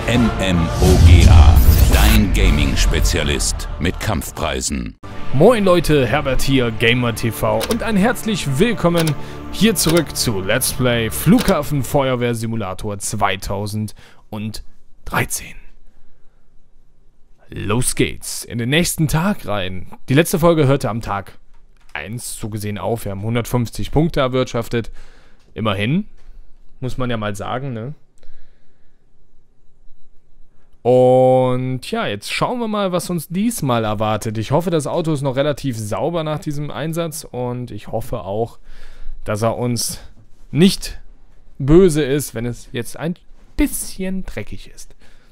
MMOGA, dein Gaming-Spezialist mit Kampfpreisen. Moin Leute, Herbert hier, GamerTV und ein herzlich willkommen hier zurück zu Let's Play Flughafen Feuerwehr Simulator 2013. Los geht's in den nächsten Tag rein. Die letzte Folge hörte am Tag 1 so gesehen auf. Wir haben 150 Punkte erwirtschaftet. Immerhin, muss man ja mal sagen, ne? Und ja, jetzt schauen wir mal, was uns diesmal erwartet. Ich hoffe, das Auto ist noch relativ sauber nach diesem Einsatz und ich hoffe auch, dass er uns nicht böse ist, wenn es jetzt ein bisschen dreckig ist.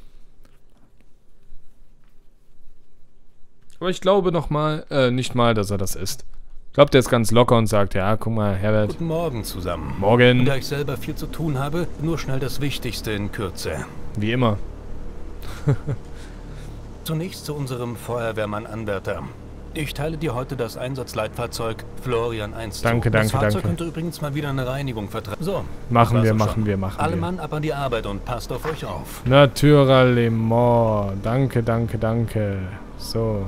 Aber ich glaube nicht mal, dass er das ist. Ich glaube, der ist ganz locker und sagt, ja, guck mal, Herbert. Guten Morgen zusammen. Morgen. Da ich selber viel zu tun habe, nur schnell das Wichtigste in Kürze. Wie immer. Zunächst zu unserem Feuerwehrmann-Anwärter. Ich teile dir heute das Einsatzleitfahrzeug Florian 1 zu. Danke. Das Fahrzeug könnte übrigens mal wieder eine Reinigung vertragen. So, Machen wir. Alle Mann ab an die Arbeit und passt auf euch auf. Naturellement. Danke. So.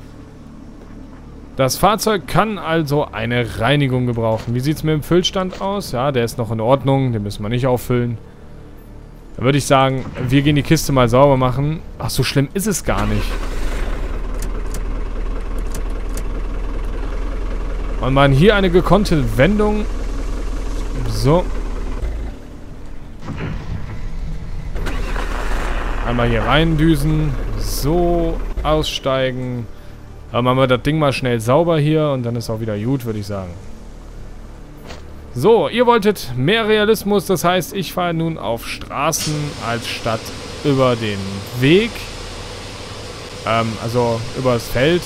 Das Fahrzeug kann also eine Reinigung gebrauchen. Wie sieht es mit dem Füllstand aus? Ja, der ist noch in Ordnung. Den müssen wir nicht auffüllen. Da würde ich sagen, wir gehen die Kiste mal sauber machen. Ach, so schlimm ist es gar nicht. Und man hier eine gekonnte Wendung. So. Einmal hier reindüsen. So, aussteigen. Dann machen wir das Ding mal schnell sauber hier und dann ist auch wieder gut, würde ich sagen. So, ihr wolltet mehr Realismus, das heißt, ich fahre nun auf Straßen als statt über den Weg. Also über das Feld.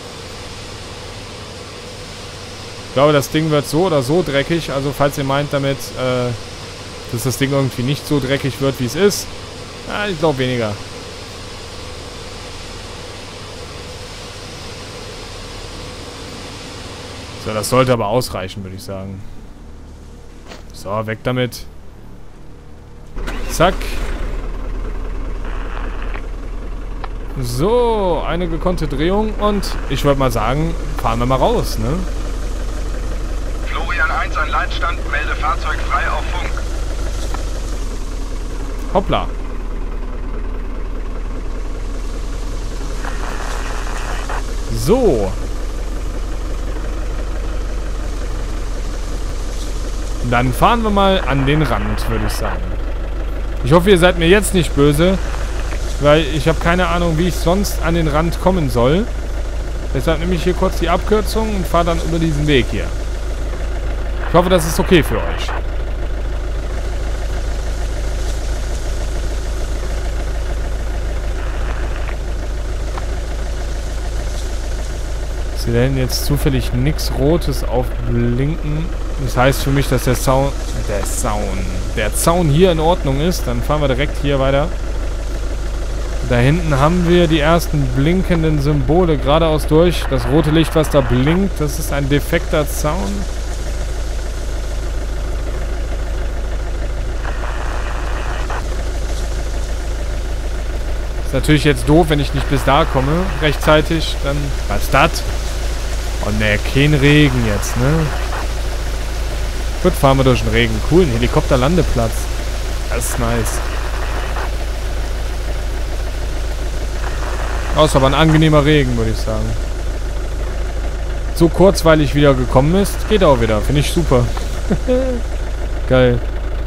Ich glaube, das Ding wird so oder so dreckig, also falls ihr meint damit, dass das Ding irgendwie nicht so dreckig wird, wie es ist. Ich glaube weniger. So, das sollte aber ausreichen, würde ich sagen. So, weg damit. Zack. So, eine gekonnte Drehung und ich würde mal sagen, fahren wir mal raus, ne? Florian 1 an Leitstand, melde Fahrzeug frei auf Funk. Hoppla. So. Dann fahren wir mal an den Rand, würde ich sagen. Ich hoffe, ihr seid mir jetzt nicht böse, weil ich habe keine Ahnung, wie ich sonst an den Rand kommen soll. Deshalb nehme ich hier kurz die Abkürzung und fahre dann über diesen Weg hier. Ich hoffe, das ist okay für euch. Ich sehe da hinten jetzt zufällig nichts Rotes aufblinken. Das heißt für mich, dass der Zaun hier in Ordnung ist. Dann fahren wir direkt hier weiter. Da hinten haben wir die ersten blinkenden Symbole geradeaus durch. Das rote Licht, was da blinkt, das ist ein defekter Zaun. Ist natürlich jetzt doof, wenn ich nicht bis da komme, rechtzeitig. Dann was ist das? Oh ne, kein Regen jetzt, ne? Gut, fahren wir durch den Regen. Cool, ein Helikopterlandeplatz. Das ist nice. Oh, ist aber ein angenehmer Regen, würde ich sagen. So kurzweilig wieder gekommen ist, geht auch wieder. Finde ich super. Geil.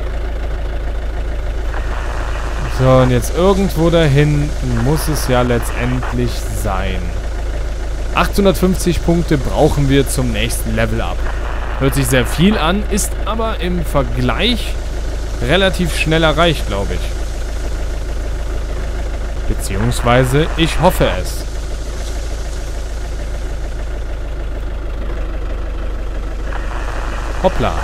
So, und jetzt irgendwo da hinten muss es ja letztendlich sein. 850 Punkte brauchen wir zum nächsten Level-Up. Hört sich sehr viel an, ist aber im Vergleich relativ schnell erreicht, glaube ich. Beziehungsweise, ich hoffe es. Hoppla.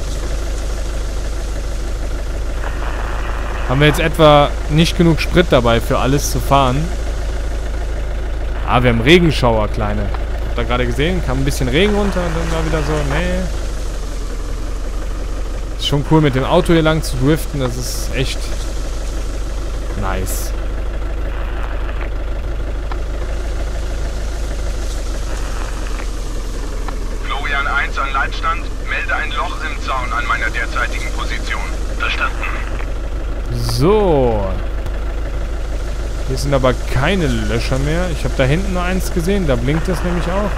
Haben wir jetzt etwa nicht genug Sprit dabei, für alles zu fahren? Ah, wir haben Regenschauer, Kleine. Habt ihr gerade gesehen? Kam ein bisschen Regen runter und dann war wieder so, nee. Ist schon cool, mit dem Auto hier lang zu driften. Das ist echt Nice. Florian 1 an Leitstand. Melde ein Loch im Zaun an meiner derzeitigen Position. Verstanden. So. Hier sind aber keine Löcher mehr. Ich habe da hinten nur eins gesehen. Da blinkt es nämlich auch.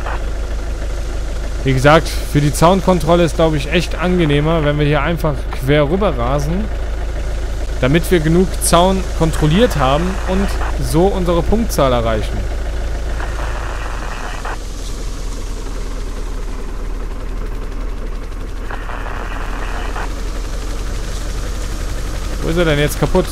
Wie gesagt, für die Zaunkontrolle ist, glaube ich, echt angenehmer, wenn wir hier einfach quer rüber rasen. Damit wir genug Zaun kontrolliert haben und so unsere Punktzahl erreichen. Wo ist er denn jetzt kaputt?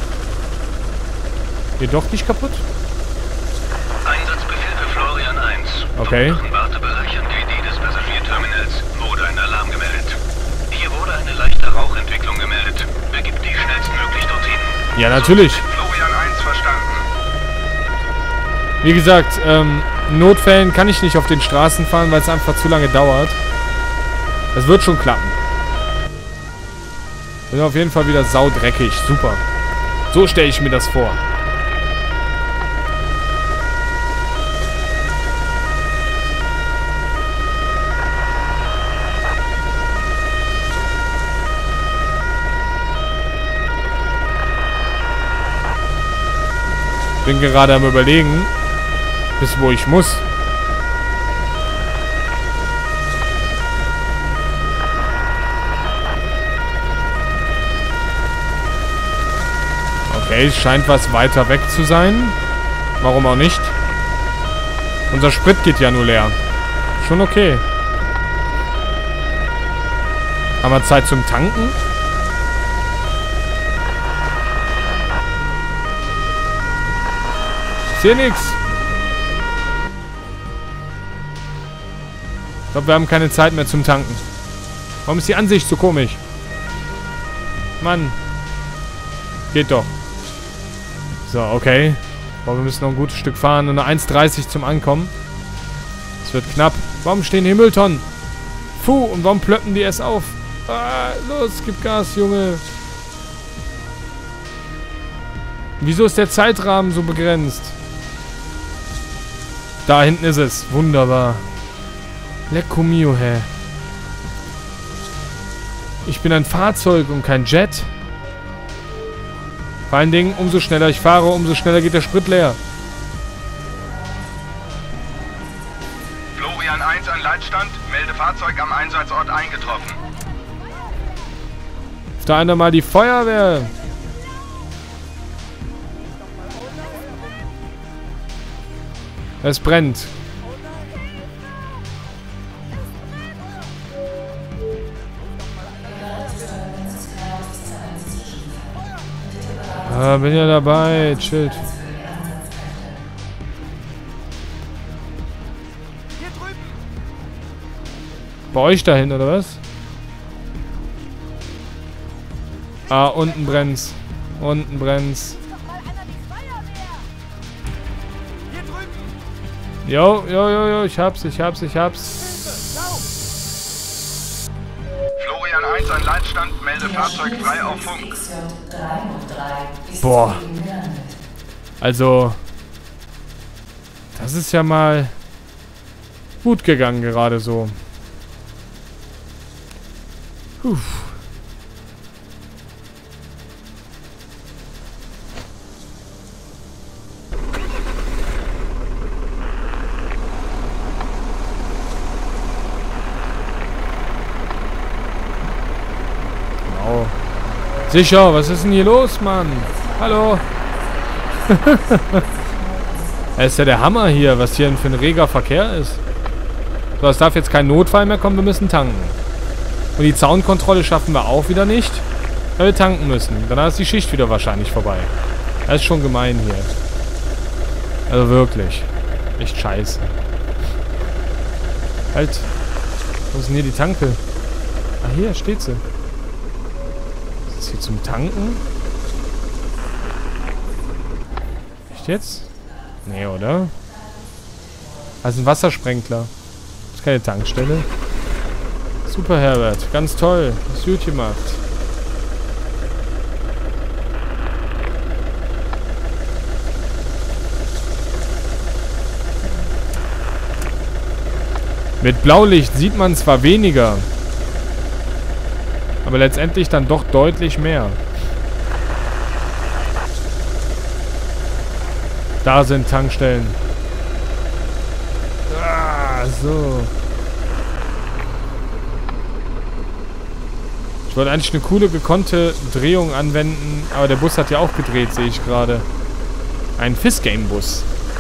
Hier doch nicht kaputt? Einsatzbefehl für Florian 1. Okay. Im Wartebereich an GD des Passagierterminals wurde ein Alarm gemeldet. Hier wurde eine leichte Rauchentwicklung gemeldet. Begib dich schnellstmöglich dorthin. Ja, natürlich. Florian 1 verstanden. Wie gesagt, in Notfällen kann ich nicht auf den Straßen fahren, weil es einfach zu lange dauert. Das wird schon klappen. Bin auf jeden Fall wieder saudreckig. Super. So stelle ich mir das vor. Bin gerade am Überlegen, bis wo ich muss. Okay, es scheint was weiter weg zu sein. Warum auch nicht? Unser Sprit geht ja nur leer. Schon okay. Haben wir Zeit zum Tanken? Ich sehe nichts. Ich glaube, wir haben keine Zeit mehr zum Tanken. Warum ist die Ansicht so komisch? Mann. Geht doch. So, okay. Boah, wir müssen noch ein gutes Stück fahren. Nur eine 1,30 zum Ankommen. Es wird knapp. Warum stehen hier Mülltonnen? Puh, und warum plöppen die erst auf? Ah, los, gib Gas, Junge. Wieso ist der Zeitrahmen so begrenzt? Da hinten ist es. Wunderbar. Lecco mio, hä? Ich bin ein Fahrzeug und kein Jet. Vor allen Dingen, umso schneller ich fahre, umso schneller geht der Sprit leer. Florian 1 an Leitstand. Melde Fahrzeug am Einsatzort eingetroffen. Ist da einer mal die Feuerwehr? Es brennt. Ah, bin ja dabei. Chillt. Bei euch dahin, oder was? Ah, unten brennt's. Unten brennt's. Jo, ich hab's. Florian 1 an Leitstand, melde Fahrzeug frei auf Funk. Boah. Also, das ist ja mal gut gegangen gerade so. Puh. Sicher, was ist denn hier los, Mann? Hallo? Das ist ja der Hammer hier, was hier für ein reger Verkehr ist. So, es darf jetzt kein Notfall mehr kommen, wir müssen tanken. Und die Zaunkontrolle schaffen wir auch wieder nicht, weil wir tanken müssen. Danach ist die Schicht wieder wahrscheinlich vorbei. Das ist schon gemein hier. Also wirklich. Echt scheiße. Halt. Wo ist denn hier die Tanke? Ah, hier steht sie. Ist hier zum Tanken? Echt jetzt? Nee, oder? Also ein Wassersprenkler. Das ist keine Tankstelle. Super, Herbert. Ganz toll. Hast du gut gemacht. Mit Blaulicht sieht man zwar weniger, aber letztendlich dann doch deutlich mehr. Da sind Tankstellen. Ah, so. Ich wollte eigentlich eine coole, gekonnte Drehung anwenden, aber der Bus hat ja auch gedreht, sehe ich gerade. Ein Fist-Game-Bus.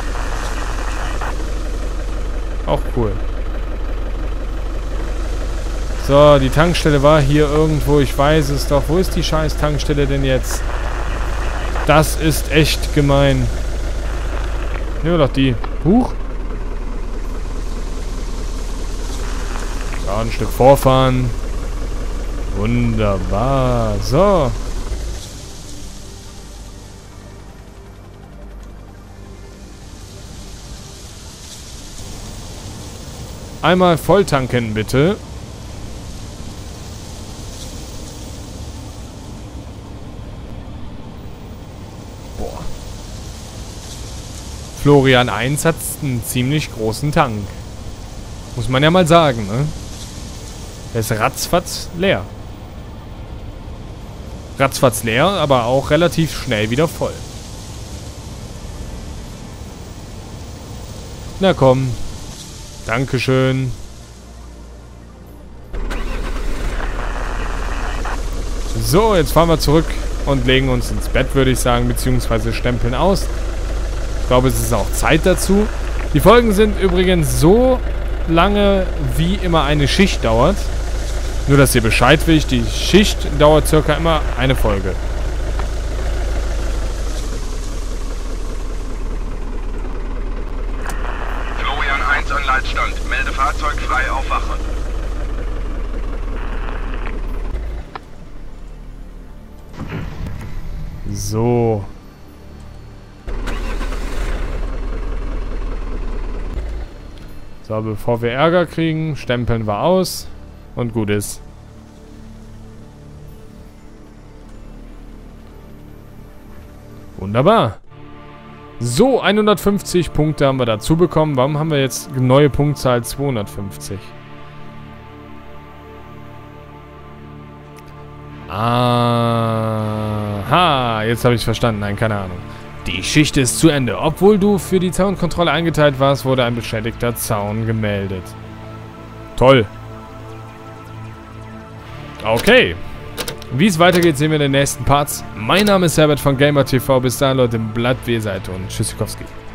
Auch cool. So, die Tankstelle war hier irgendwo. Ich weiß es doch. Wo ist die scheiß Tankstelle denn jetzt? Das ist echt gemein. Nehmen wir doch die. Huch. So, ein Stück vorfahren. Wunderbar. So. Einmal voll tanken, bitte. Boah. Florian 1 hat einen ziemlich großen Tank. Muss man ja mal sagen, ne? Der ist ratzfatz leer. Ratzfatz leer, aber auch relativ schnell wieder voll. Na komm. Dankeschön. So, jetzt fahren wir zurück und legen uns ins Bett, würde ich sagen, beziehungsweise stempeln aus. Ich glaube, es ist auch Zeit dazu. Die Folgen sind übrigens so lange, wie immer eine Schicht dauert. Nur, dass ihr Bescheid wisst, die Schicht dauert circa immer eine Folge. Florian 1 an Leitstand. Melde Fahrzeug frei auf Wache. So. So, bevor wir Ärger kriegen, stempeln wir aus. Und gut ist. Wunderbar. So, 150 Punkte haben wir dazu bekommen. Warum haben wir jetzt neue Punktzahl 250? Aha, jetzt habe ich verstanden. Nein, keine Ahnung. Die Schicht ist zu Ende. Obwohl du für die Zaunkontrolle eingeteilt warst, wurde ein beschädigter Zaun gemeldet. Toll. Okay. Wie es weitergeht, sehen wir in den nächsten Parts. Mein Name ist Herbert von Gamer TV. Bis dahin, Leute, bleibt wie ihr seid und Tschüssikowski.